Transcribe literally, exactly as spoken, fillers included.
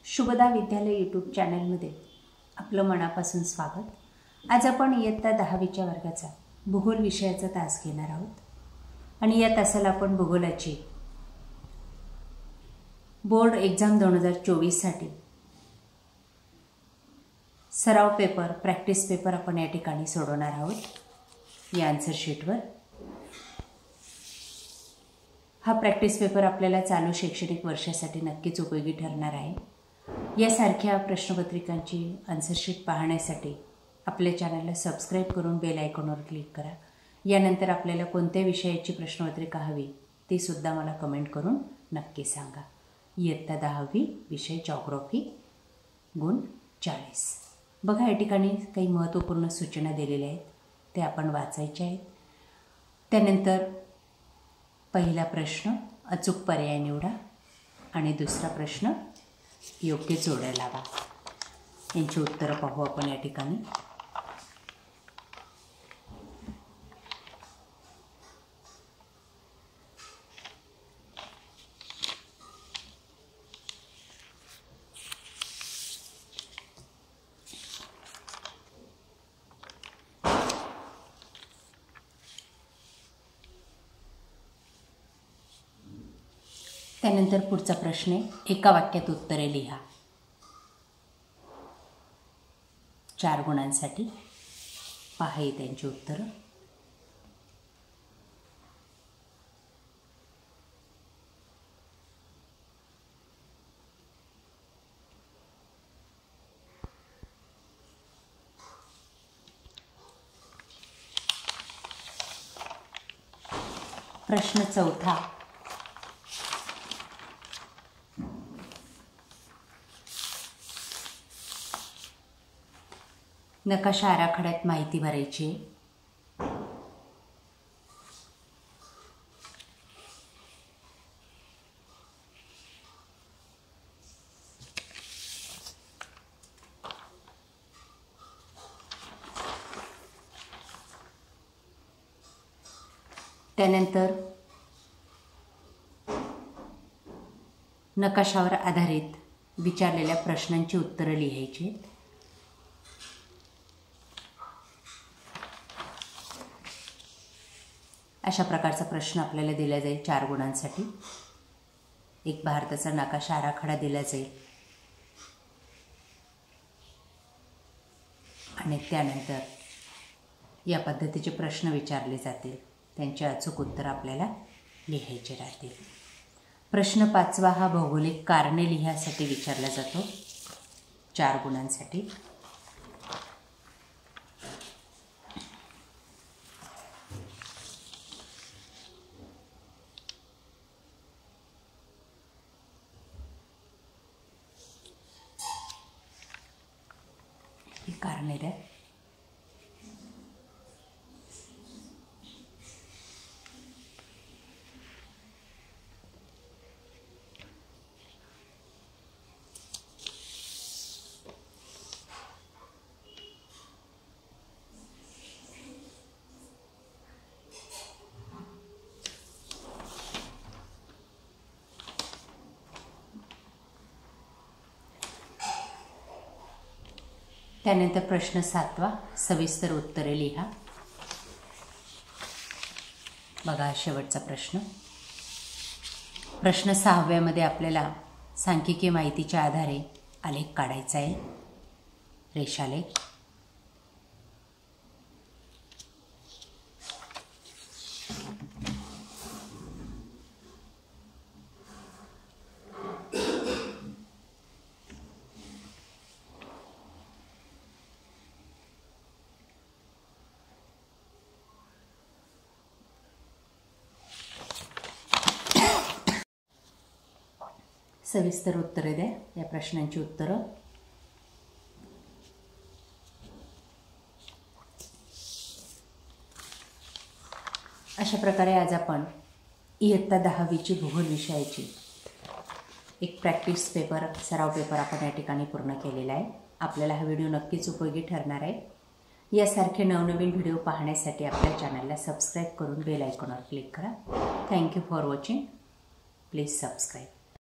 शुभदा विद्यालय यूट्यूब चॅनलमध्ये आपलं मनापासून स्वागत। आज आपण इयत्ता दहावीच्या वर्गाचा भूगोल विषयाचा तास घेणार आहोत आणि या तासाला आपण भूगोलाची बोर्ड एग्जाम दोन हजार चोवीस साठी सराव पेपर प्रॅक्टिस पेपर आपण या ठिकाणी सोडवणार आहोत। या आन्सर शीटवर हा प्रॅक्टिस पेपर आपल्याला चालू शैक्षणिक वर्षासाठी नक्कीच उपयोगी ठरणार आहे। यासारख्या प्रश्नपत्रिकांची आन्सर शीट पाहण्यासाठी आपल्या चॅनलला सबस्क्राइब करून बेल आयकॉनवर क्लिक करा। यानंतर आपल्याला कोणत्या विषयाची प्रश्नपत्रिका हवी ती सुद्धा मला कमेंट करून नक्की सांगा। इयत्ता दहावी विषय जिओग्राफी गुण चाळीस। बघा या ठिकाणी काही महत्त्वपूर्ण सूचना दिलेल्या आहेत ते आपण वाचायचे आहेत। त्यानंतर पहिला प्रश्न अचूक पर्याय निवडा आणि दुसरा प्रश्न योग्य जोड्या लावा। यांची उत्तरे पाहू आपण या ठिकाणी। त्यानंतर पुढचा प्रश्न आहे एका वाक्यात उत्तरे लिहा। चार गुणांसाठी पहा त्यांची उत्तरं। प्रश्न चौथा नकाशा आराखड्यात माहिती भरायची। त्यानंतर नकाशावर आधारित विचारलेल्या प्रश्नांची उत्तरे लिहायची। अशा प्रकारचा प्रश्न आपल्याला दिला जाईल चार गुणांसाठी। एक भारताचा नकाशा आराखडा दिला जाईल आणि त्यानंतर या पद्धतीचे प्रश्न विचारले जातील, त्यांचे अचूक उत्तर आपल्याला लिहायचे राहतील। प्रश्न पाचवा हा भौगोलिक कारणे लिहायसाठी विचारला जातो चार गुणांसाठी। कारणे द्या। त्यानंतर प्रश्न सातवा सविस्तर उत्तरे लिहा। बघा शेवटचा प्रश्न। प्रश्न सहाव्यामध्ये आपल्याला सांख्यिकीय माहितीच्या आधारे आलेख काढायचा आहे, रेषालेख। सविस्तर उत्तरे द्या या प्रश्नांची उत्तरं। अशा प्रकारे आज आपण इयत्ता दहावीची भूगोल विषयाची एक प्रॅक्टिस पेपर सराव पेपर आपण या ठिकाणी पूर्ण केलेला आहे। आपल्याला हा व्हिडिओ नक्कीच उपयोगी ठरणार आहे। यासारखे नवनवीन व्हिडिओ पाहण्यासाठी आपल्या चॅनलला सबस्क्राइब करून बेल आयकॉनवर क्लिक करा। Thank you for watching. Please subscribe.